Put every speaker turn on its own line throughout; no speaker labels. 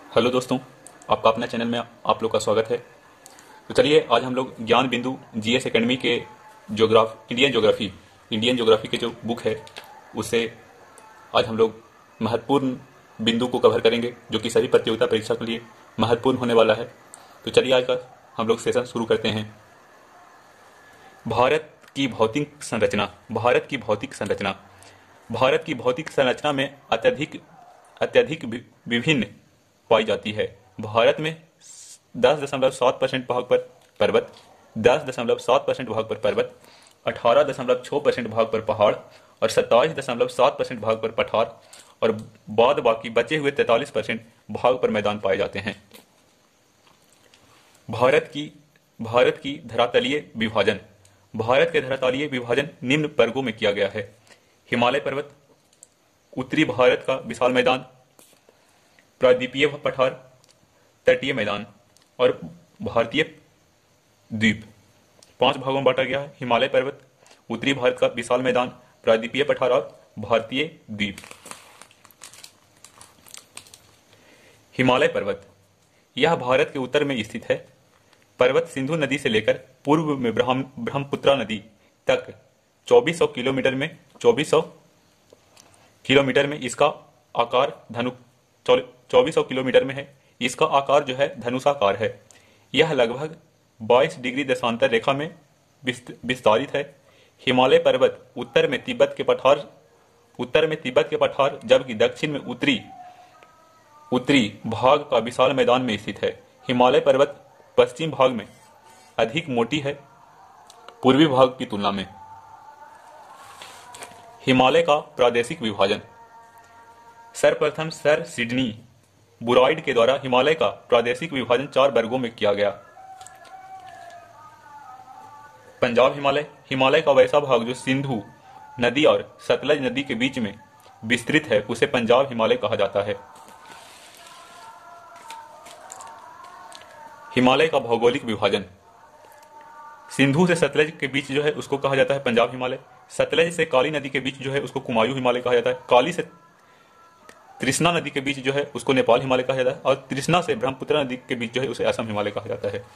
Hello दोस्तों, आपका अपने चैनल में आप लोग का स्वागत है। तो चलिए आज हम लोग ज्ञान बिंदु जीएस एकेडमी के इंडियन ज्योग्राफी के जो बुक है उससे आज हम लोग महत्वपूर्ण बिंदु को कवर करेंगे जो कि सभी प्रतियोगिता परीक्षा के लिए महत्वपूर्ण होने वाला है। तो चलिए आज का हम लोग सेशन शुरू करते हैं। भारत की भौतिक संरचना। भारत की भौतिक संरचना में अत्यधिक विभिन्न पाई जाती है। भारत में 10.7% भाग पर पर्वत, 10.7% भाग पर पर्वत, 18.6% भाग पर पहाड़ और 27.7% भाग पर पठार और बाद बाकी बचे हुए 43% भाग पर मैदान पाए जाते हैं। भारत की धरातलीय विभाजन। भारत के धरातलीय विभाजन निम्न वर्गों में किया गया है। हिमालय पर्वत, उत्तरी भारत का विशाल मैदान, प्रायद्वीपीय पठार, तटीय मैदान और भारतीय द्वीप। 5 भागों में बांटा गया है। हिमालय पर्वत, उत्तरी भारत का विशाल मैदान, प्रायद्वीपीय पठार और भारतीय द्वीप। हिमालय पर्वत यह भारत के उत्तर में स्थित है। पर्वत सिंधु नदी से लेकर पूर्व में ब्रह्मपुत्रा नदी तक 2400 किलोमीटर में इसका आकार 2400 किलोमीटर में है। इसका आकार जो है धनुषाकार है। यह लगभग 22 डिग्री देशांतर रेखा में विस्तारित है। हिमालय पर्वत उत्तर में तिब्बत के पठार जबकि दक्षिण में उत्तरी भाग का विशाल मैदान में स्थित है। हिमालय पर्वत पश्चिम भाग में अधिक मोटी है पूर्वी भाग की तुलना में। हिमालय का प्रादेशिक विभाजन। सर्वप्रथम सर सिडनी बुराइड के द्वारा हिमालय का प्रादेशिक विभाजन 4 वर्गों में किया गया। पंजाब हिमालय का वैसा भाग जो सिंधु नदी और सतलज नदी के बीच में विस्तृत है उसे पंजाब हिमालय कहा जाता है। हिमालय का भौगोलिक विभाजन। सिंधु से सतलज के बीच जो है उसको कहा जाता है पंजाब हिमालय। सतलज से काली नदी के बीच जो है उसको कुमायूं हिमालय कहा जाता है। काली से तृष्णा नदी के बीच जो है उसको नेपाल हिमालय कहा जाता है और तृष्णा से ब्रह्मपुत्र नदी के बीच जो है उसे असम हिमालय कहा जाता है।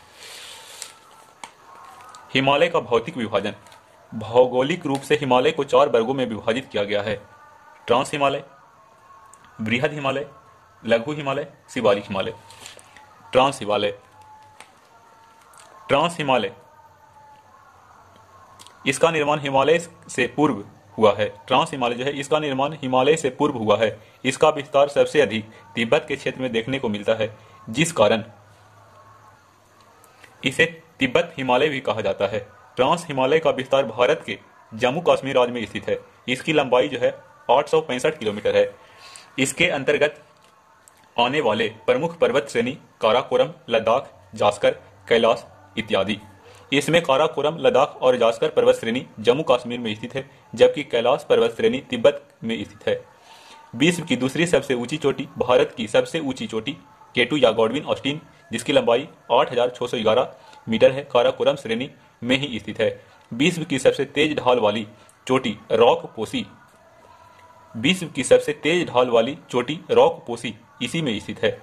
हिमालय का भौतिक विभाजन। भौगोलिक रूप से हिमालय को 4 वर्गों में विभाजित किया गया है। ट्रांस हिमालय, बृहद हिमालय, लघु हिमालय, शिवालिक हिमालय। ट्रांस हिमालय इसका निर्माण हिमालय से पूर्व हुआ है। ट्रांस हिमालय जो है इसका निर्माण हिमालय से पूर्व हुआ है। इसका विस्तार सबसे अधिक तिब्बत के क्षेत्र में देखने को मिलता है जिस कारण इसे तिब्बत हिमालय भी कहा जाता है। ट्रांस हिमालय का विस्तार भारत के जम्मू कश्मीर राज्य में स्थित है। इसकी लंबाई जो है 865 किलोमीटर है। इसके अंतर्गत आने वाले प्रमुख पर्वत श्रेणी काराकोरम, लद्दाख, जास्कर, कैलाश इत्यादि। इसमें काराकोरम, लद्दाख और जास्कर पर्वत श्रेणी जम्मू कश्मीर में स्थित है जबकि कैलाश पर्वत श्रेणी तिब्बत में स्थित है। विश्व की दूसरी सबसे ऊंची चोटी, भारत की सबसे ऊंची चोटी केटू या गॉडविन ऑस्टिन जिसकी लंबाई 8611 मीटर है, काराकोरम श्रेणी में ही स्थित है। विश्व की सबसे तेज ढाल वाली चोटी रॉक पोसी इसी में स्थित है।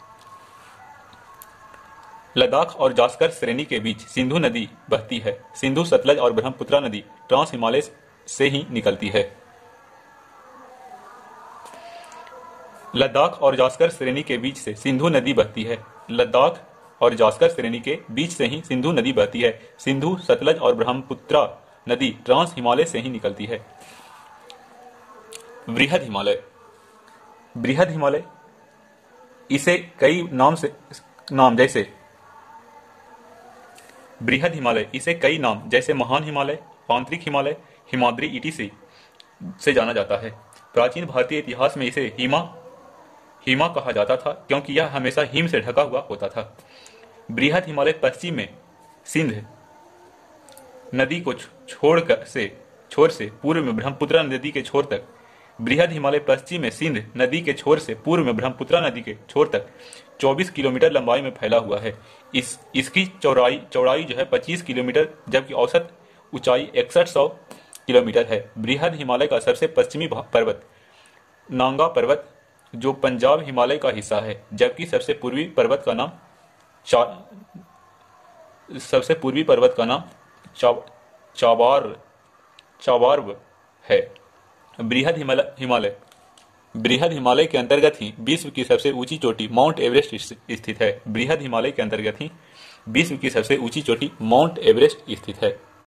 लद्दाख और जास्कर श्रेणी के बीच सिंधु नदी बहती है। सिंधु, सतलज और ब्रह्मपुत्रा नदी ट्रांस हिमालय से ही निकलती है। लद्दाख और जास्कर श्रेणी के बीच से सिंधु नदी बहती है। लद्दाख और जास्कर श्रेणी के बीच से ही सिंधु नदी बहती है। सिंधु, सतलज और ब्रह्मपुत्रा नदी ट्रांस हिमालय से ही निकलती है। बृहद हिमालय इसे कई नाम जैसे महान हिमालय, आंतरिक हिमालय, हिमाद्री ईटीसी से जाना जाता है। प्राचीन भारतीय इतिहास में इसे हिमा कहा जाता था क्योंकि यह हमेशा हिम से ढका हुआ होता था। बृहद हिमालय पश्चिम में सिंध नदी को छोर से पूर्व में ब्रह्मपुत्रा नदी के छोर तक। बृहद हिमालय पश्चिम में सिंध नदी के छोर से पूर्व में ब्रह्मपुत्रा नदी के छोर तक 24 किलोमीटर लंबाई में फैला हुआ है। इसकी चौड़ाई जो है 25 किलोमीटर जबकि औसत ऊंचाई 6100 किलोमीटर है। बृहद हिमालय का सबसे पश्चिमी पर्वत नांगा पर्वत जो पंजाब हिमालय का हिस्सा है, जबकि सबसे पूर्वी पर्वत का नाम चा, चाबार चाबार्व है। बृहद हिमालय बृहद हिमालय के अंतर्गत ही विश्व की सबसे ऊंची चोटी माउंट एवरेस्ट स्थित है। बृहद हिमालय के अंतर्गत ही विश्व की सबसे ऊंची चोटी माउंट एवरेस्ट स्थित है।